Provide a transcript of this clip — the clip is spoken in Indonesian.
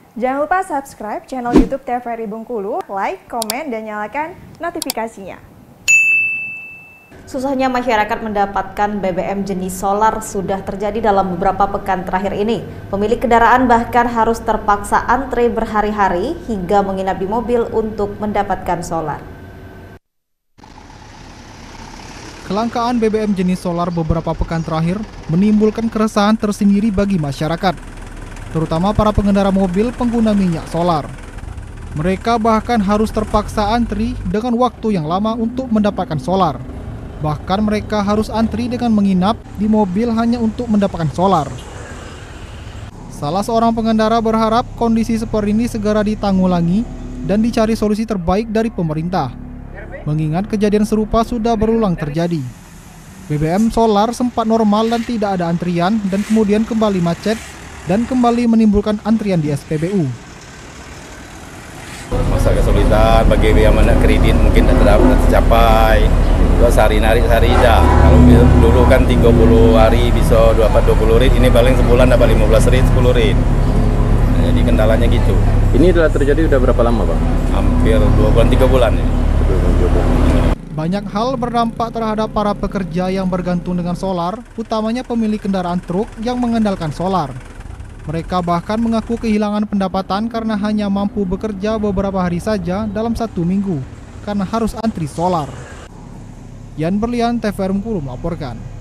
Jangan lupa subscribe channel YouTube TVRI Bengkulu, like, komen, dan nyalakan notifikasinya. Susahnya masyarakat mendapatkan BBM jenis solar sudah terjadi dalam beberapa pekan terakhir ini. Pemilik kendaraan bahkan harus terpaksa antre berhari-hari hingga menginap di mobil untuk mendapatkan solar. Kelangkaan BBM jenis solar beberapa pekan terakhir menimbulkan keresahan tersendiri bagi masyarakat, terutama para pengendara mobil pengguna minyak solar. Mereka bahkan harus terpaksa antri dengan waktu yang lama untuk mendapatkan solar. Bahkan mereka harus antri dengan menginap di mobil hanya untuk mendapatkan solar. Salah seorang pengendara berharap kondisi seperti ini segera ditanggulangi dan dicari solusi terbaik dari pemerintah, mengingat kejadian serupa sudah berulang terjadi. BBM solar sempat normal dan tidak ada antrian dan kemudian kembali macet dan kembali menimbulkan antrian di SPBU. Masa kesulitan bagi yang mana kredit mungkin tidak tercapai. Terus sehari narik sehari dah. Kalau dulu kan 30 hari bisa dapat 20 rit, ini paling sebulan dapat 15 rit, 10 rit. Nah, jadi kendalanya gitu. Ini telah terjadi udah berapa lama, Pak? Hampir 2 bulan 3 bulan ini. Banyak hal berdampak terhadap para pekerja yang bergantung dengan solar, utamanya pemilik kendaraan truk yang mengandalkan solar. Mereka bahkan mengaku kehilangan pendapatan karena hanya mampu bekerja beberapa hari saja dalam 1 minggu karena harus antri solar. Yan Berlian, TVRI Bengkulu melaporkan.